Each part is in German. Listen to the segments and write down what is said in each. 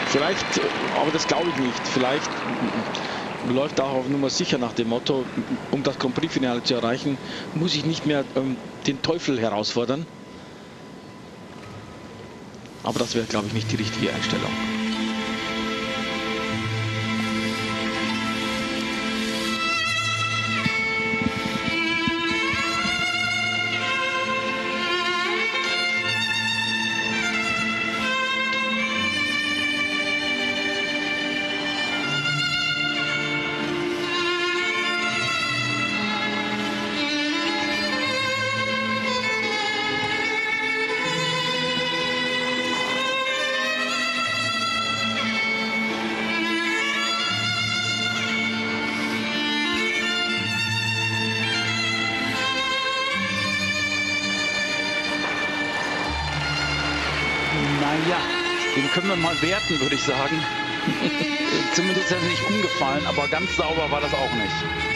Vielleicht, aber das glaube ich nicht, vielleicht läuft auch auf Nummer sicher nach dem Motto, um das Grand Prix-Finale zu erreichen, muss ich nicht mehr den Teufel herausfordern. Aber das wäre, glaube ich, nicht die richtige Einstellung. Naja, den können wir mal werten, würde ich sagen. Zumindest ist er nicht umgefallen, aber ganz sauber war das auch nicht.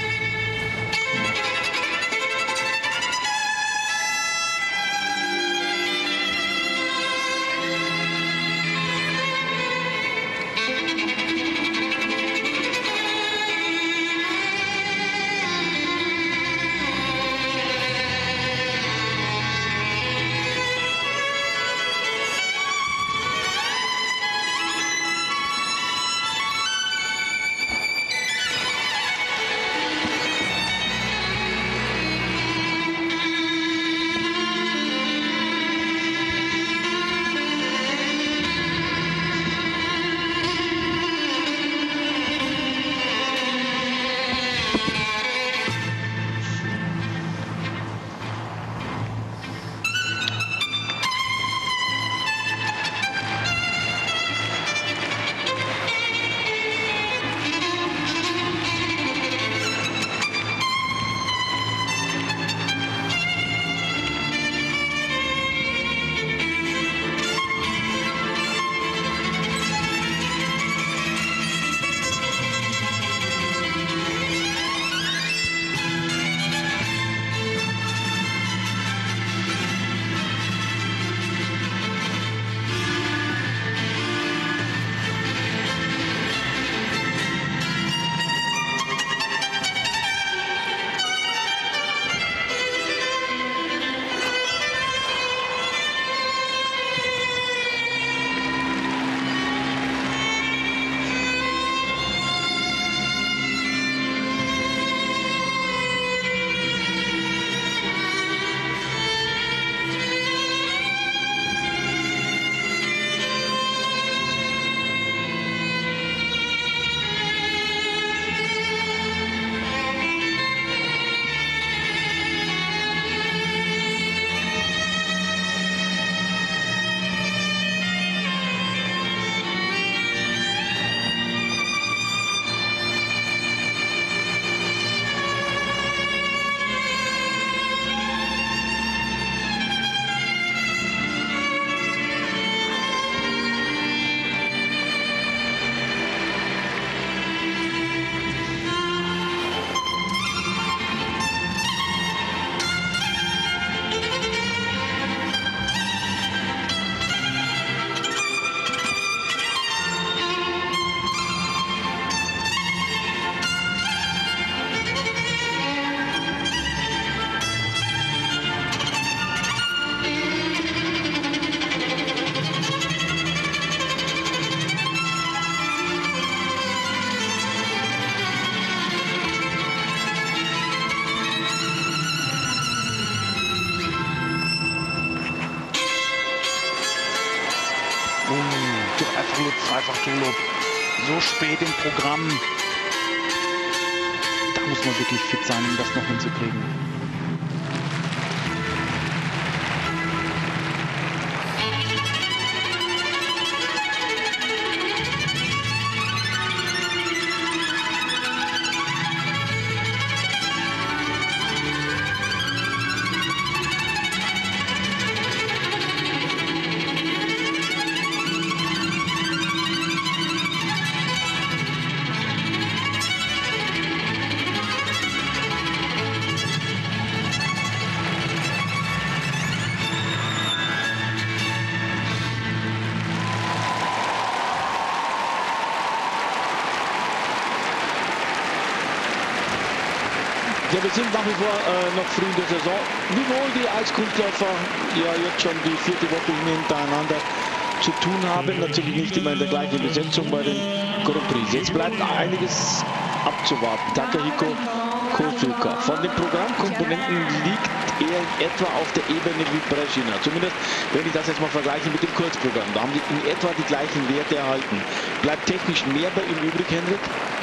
Dreifach-Turlob. So spät im Programm. Da muss man wirklich fit sein, um das noch hinzukriegen. Ja, wir sind nach wie vor noch früh in der Saison. Wiewohl die Eiskunstläufer ja jetzt schon die 4. Woche hintereinander zu tun haben. Natürlich nicht immer in der gleichen Besetzung bei den Grand Prix. Jetzt bleibt einiges abzuwarten. Takahiko, Kozuka. Von den Programmkomponenten liegt er in etwa auf der Ebene wie Brezina. Zumindest, wenn ich das jetzt mal vergleiche mit dem Kurzprogramm. Da haben die in etwa die gleichen Werte erhalten. Bleibt technisch mehr bei ihm übrig, Henrik?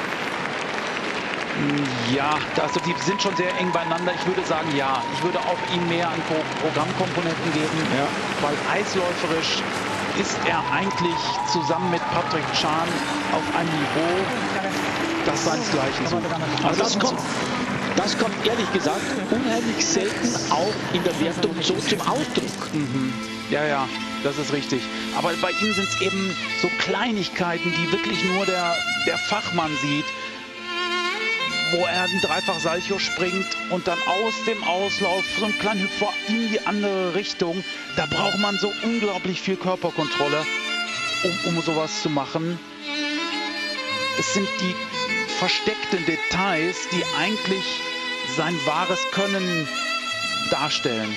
Ja, also die sind schon sehr eng beieinander. Ich würde sagen, ja. Ich würde auch ihm mehr an Programmkomponenten geben, ja, weil eisläuferisch ist er eigentlich zusammen mit Patrick Chan auf einem Niveau, das seinesgleichen sucht. Also das kommt ehrlich gesagt unheimlich selten auch in der Wertung so zum Ausdruck. Mhm. Ja, ja, das ist richtig. Aber bei ihm sind es eben so Kleinigkeiten, die wirklich nur der Fachmann sieht, wo er einen Dreifach-Salcho springt und dann aus dem Auslauf so einen kleinen Hüpfer in die andere Richtung. Da braucht man so unglaublich viel Körperkontrolle, um sowas zu machen. Es sind die versteckten Details, die eigentlich sein wahres Können darstellen.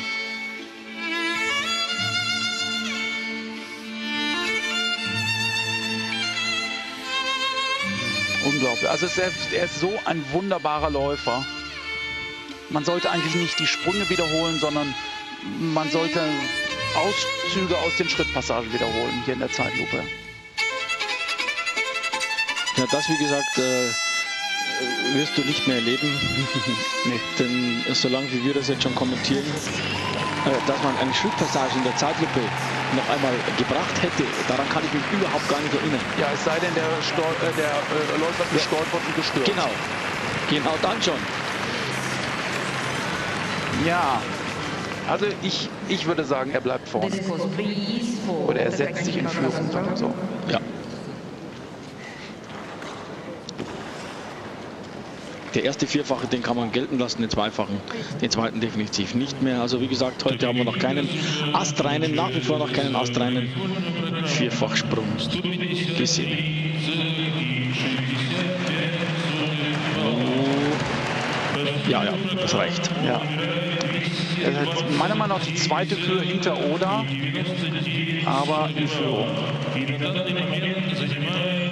Unglaublich. Also er ist so ein wunderbarer Läufer. Man sollte eigentlich nicht die Sprünge wiederholen, sondern man sollte Auszüge aus den Schrittpassagen wiederholen, hier in der Zeitlupe. Ja, das wie gesagt wirst du nicht mehr erleben. Nee. Denn solange wie wir das jetzt schon kommentieren, dass man eine Schrittpassage in der Zeitlupe noch einmal gebracht hätte, daran kann ich mich überhaupt gar nicht erinnern. Ja, es sei denn, der Läufer ist gestolpert und gestürzt. Genau dann schon. Ja, also ich würde sagen, er bleibt vorne. Oder er setzt sich in Führung, sagen wir so. Ja. Der erste Vierfache, den kann man gelten lassen, den Zweifachen, den zweiten definitiv nicht mehr. Also wie gesagt, heute haben wir noch keinen astreinen, nach wie vor noch keinen astreinen Vierfachsprung gesehen. Ja, das reicht. Ja. Meiner Meinung nach die zweite Kür hinter Oda, aber in Führung.